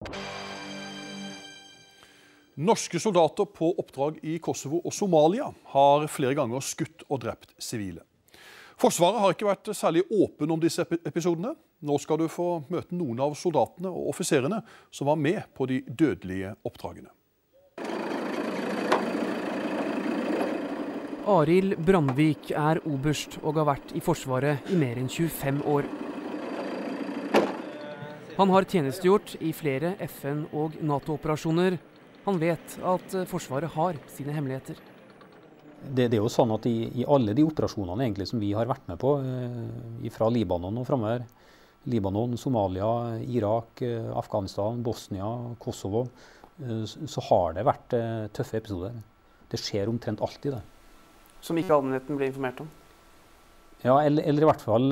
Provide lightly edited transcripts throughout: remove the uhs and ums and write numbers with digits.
Norske soldater på oppdrag i Kosovo og Somalia har flere ganger skutt og drept sivile. Forsvaret har ikke vært særlig åpen om disse episodene. Nå skal du få møte noen av soldatene og offiserene som var med på de dødelige oppdragene. Arild Brandvik er oberst og har vært i Forsvaret i mer enn 25 år. Han har tjenestegjort i flere FN- og NATO-operasjoner. Han vet at Forsvaret har sine hemmeligheter. Det er jo sånn at i alle de operasjonene egentlig som vi har vært med på, fra Libanon og fremover, Libanon, Somalia, Irak, Afghanistan, Bosnia, Kosovo, så har det vært tøffe episoder. Det skjer omtrent alltid det. Som ikke allmennheten blir informert om? Ja, eller i hvert fall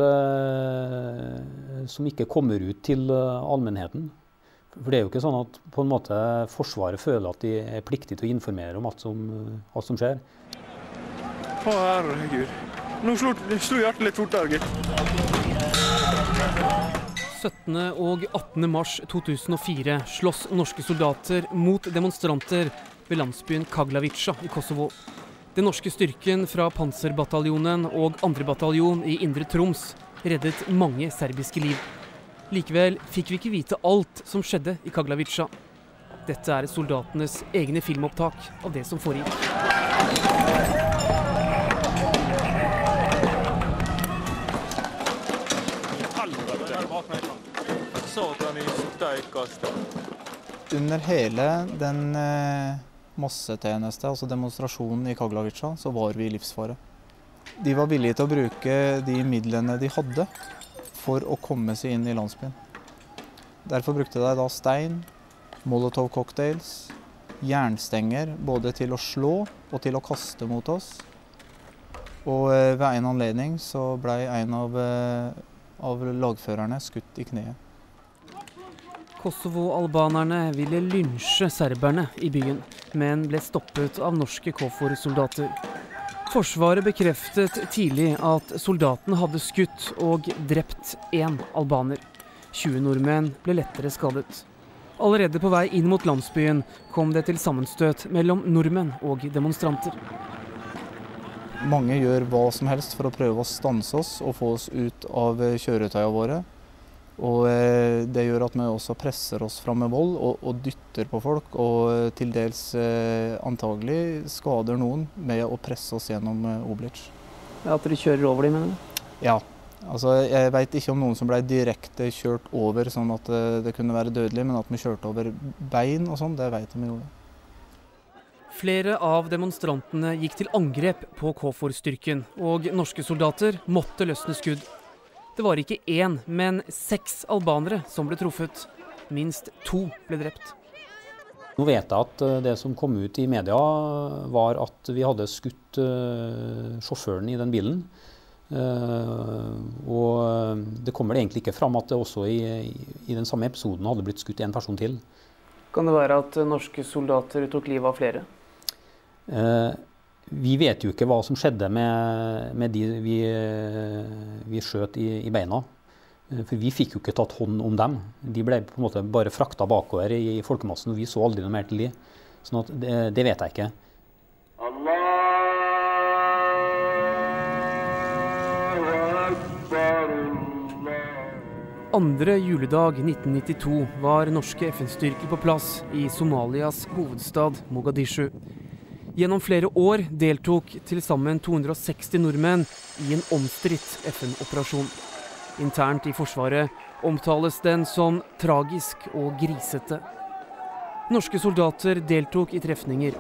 som ikke kommer ut til allmennheten. For det er jo ikke sånn at på en måte Forsvaret føler at de er pliktige til å informere om alt som skjer. Å, herregud. Nå slo hjertet litt fortere, gitt. 17. og 18. mars 2004 slåss norske soldater mot demonstranter ved landsbyen Kaglavica i Kosovo. Den norske styrken fra Panserbataljonen og 2. bataljon i Indre Troms reddet mange serbiske liv. Likevel fikk vi ikke vite alt som skjedde i Kaglavica. Dette er soldatenes egne filmopptak av det som foregikk. Under hele den massetjeneste, altså demonstrasjonen i Kaglavica, så var vi i livsfare. De var villige til å bruke de midlene de hadde for å komme seg inn i landsbyen. Derfor brukte de da stein, molotov cocktails, jernstenger, både til å slå og til å kaste mot oss. Og ved en anledning så ble en av lagførerne skutt i kneet. Kosovo-albanerne ville lynsje serberne i byen, men ble stoppet av norske KFOR-soldater. Forsvaret bekreftet tidlig at soldatene hadde skutt og drept 1 albaner. 20 nordmenn ble lettere skadet. Allerede på vei inn mot landsbyen kom det til sammenstøt mellom nordmenn og demonstranter. Mange gjør hva som helst for å prøve å stanse oss og få oss ut av kjøretøyene våre. Og det gjør at vi også presser oss fram med vold og dytter på folk, og til dels antagelig skader noen med å presse oss gjennom Oblic. Ja, at dere kjører over dem, mener du? Ja, altså jeg vet ikke om noen som ble direkte kjørt over sånn at det kunne være dødelig, men at vi kjørte over bein og sånn, det vet jeg vi gjorde. Flere av demonstrantene gikk til angrep på KFOR-styrken, og norske soldater måtte løsne skudd. Det var ikke 1, men 6 albanere som ble truffet. Minst 2 ble drept. Nå vet jeg at det som kom ut i media var at vi hadde skutt sjåføren i den bilen. Og det kommer egentlig ikke fram at det også i den samme episoden hadde blitt skutt 1 person til. Kan det være at norske soldater tok livet av flere? Vi vet jo ikke hva som skjedde med de vi skjøt i beina. For vi fikk jo ikke tatt hånd om dem. De ble på en måte bare frakta bakover i folkemassen, og vi så aldri noe mer til de. Sånn at det vet jeg ikke. Andre juledag 1992 var norske FN-styrker på plass i Somalias hovedstad Mogadishu. Gjennom flere år deltok til sammen 260 nordmenn i en omstridt FN-operasjon. Internt i Forsvaret omtales den som tragisk og grisete. Norske soldater deltok i trefninger.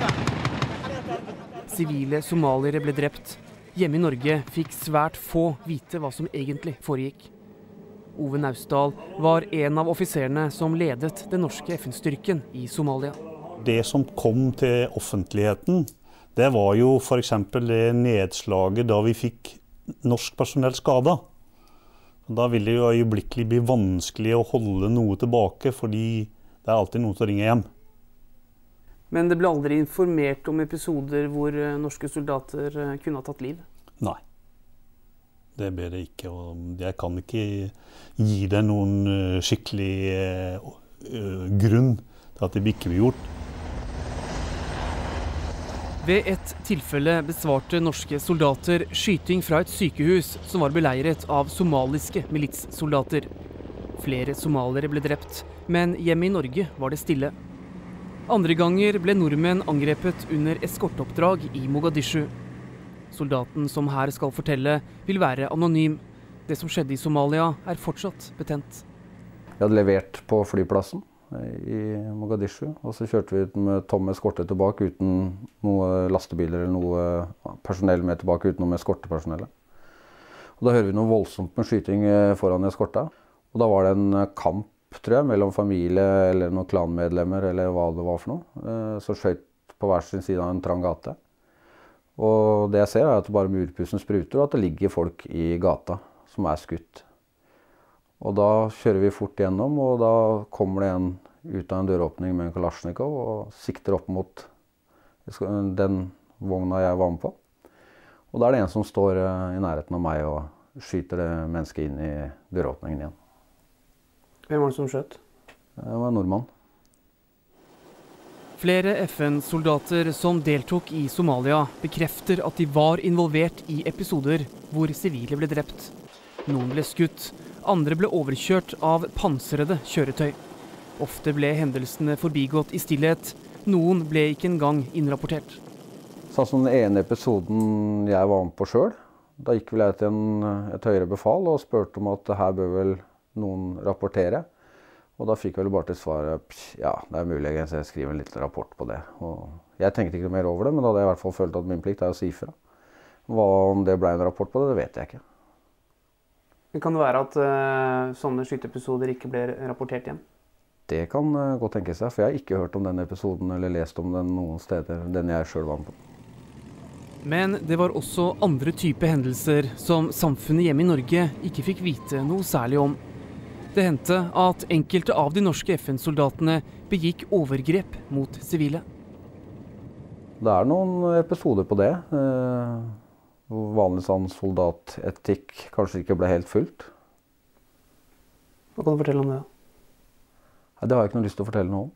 Sivile somaliere ble drept. Hjemme i Norge fikk svært få vite hva som egentlig foregikk. Ove Naustdal var en av offiserene som ledet den norske FN-styrken i Somalia. Det som kom til offentligheten, det var jo for eksempel det nedslaget da vi fikk norsk personell skadet. Da vil det jo øyeblikkelig bli vanskelig å holde noe tilbake, fordi det er alltid noen som ringer hjem. Men det ble aldri informert om episoder hvor norske soldater kunne ha tatt liv? Nei, det ble det ikke. Og jeg kan ikke gi deg noen skikkelig grunn til at det ikke ble gjort. Ved et tilfelle besvarte norske soldater skyting fra et sykehus som var beleiret av somaliske militssoldater. Flere somalere ble drept, men hjemme i Norge var det stille. Andre ganger ble nordmenn angrepet under eskortoppdrag i Mogadishu. Soldaten som her skal fortelle, vil være anonym. Det som skjedde i Somalia er fortsatt betent. Vi hadde levert på flyplassen i Mogadishu, og så kjørte vi med tom eskorte tilbake uten noe lastebiler eller noe personell med tilbake uten noe med eskortepersonellet. Og da hører vi noe voldsomt med skyting foran eskorta. Og da var det en kamp, tror jeg, mellom familie eller noen klanmedlemmer eller hva det var for noe, som skjøt på hver sin side av en trang gate. Og det jeg ser er at bare murpussen spruter, og at det ligger folk i gata som er skutt. Og da kjører vi fort gjennom, og da kommer det en ut av en døråpning med en Kalashnikov og sikter opp mot den vogna jeg var med på. Og da er det en som står i nærheten av meg og skyter det mennesket inn i døråpningen igjen. Hvem var det som skjøt? Det var en nordmann. Flere FN-soldater som deltok i Somalia, bekrefter at de var involvert i episoder hvor sivile ble drept. Noen ble skutt, andre ble overkjørt av pansrede kjøretøy. Ofte ble hendelsene forbigått i stillhet, noen ble ikke engang innrapportert. Sånn som den ene episoden jeg var med på selv, da gikk vel jeg til et høyere befal og spurte om at her bør vel noen rapportere. Og da fikk jeg vel bare til svaret, ja, det er mulig jeg skriver en liten rapport på det. Og jeg tenkte ikke mer over det, men da hadde jeg i hvert fall følt at min plikt er å si fra. Om det ble en rapport på det, det vet jeg ikke. Men kan det være at sånne skyteepisoder ikke ble rapportert hjem? Det kan godt tenke seg, for jeg har ikke hørt om den episoden eller lest om den noen steder, den jeg selv var med på. Men det var også andre typer hendelser som samfunnet hjemme i Norge ikke fikk vite noe særlig om. Det hendte at enkelte av de norske FN-soldatene begikk overgrep mot sivile. Det er noen episoder på det. Vanlig sånn soldatetikk kanskje ikke ble helt fulgt. Hva kan du fortelle om det? Nei, det har jeg ikke noe lyst til å fortelle noe om.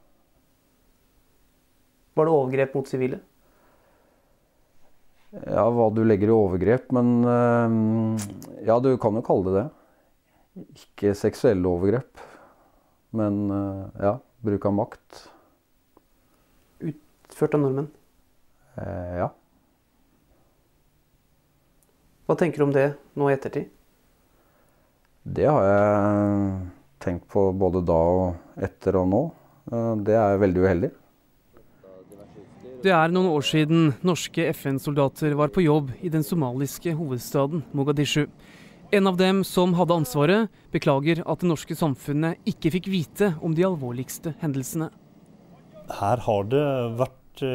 Var det overgrep mot sivile? Ja, hva du legger i overgrep, men ja, du kan jo kalle det det. Ikke seksuelle overgrep, men ja, bruk av makt. Utført av nordmenn? Ja. Hva tenker du om det nå i ettertid? Det har jeg tenkt på både da og etter og nå. Det er veldig uheldig. Det er noen år siden norske FN-soldater var på jobb i den somaliske hovedstaden Mogadishu. En av dem som hadde ansvaret, beklager at det norske samfunnet ikke fikk vite om de alvorligste hendelsene. Her har det vært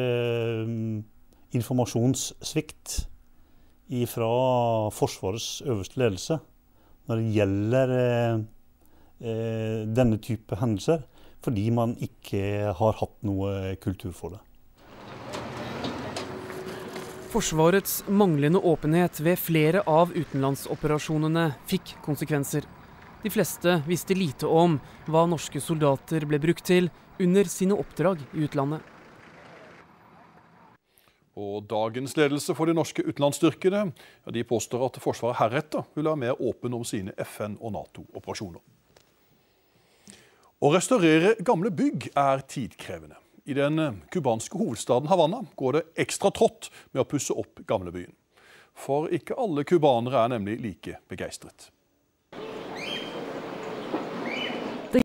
informasjonssvikt fra Forsvarets øverste ledelse når det gjelder denne type hendelser, fordi man ikke har hatt noe kultur for det. Forsvarets manglende åpenhet ved flere av utenlandsoperasjonene fikk konsekvenser. De fleste visste lite om hva norske soldater ble brukt til under sine oppdrag i utlandet. Og dagens ledelse for de norske utenlandsstyrkene, ja, de påstår at Forsvaret heretter vil være mer åpen om sine FN- og NATO-operasjoner. Å restaurere gamle bygg er tidkrevende. I den kubanske hovedstaden Havanna går det ekstra trått med å pusse opp gamlebyen. For ikke alle kubanere er nemlig like begeistret.